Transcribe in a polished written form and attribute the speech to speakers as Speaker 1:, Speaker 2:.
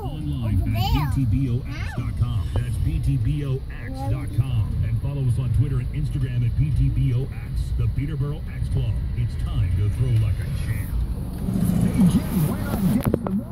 Speaker 1: online at btboaxe.com. That's btboaxe.com. And follow us on Twitter and Instagram at btboaxe. The Peterborough Axe Club. It's time to throw like a champ.
Speaker 2: Hey, Jim, why not ditch the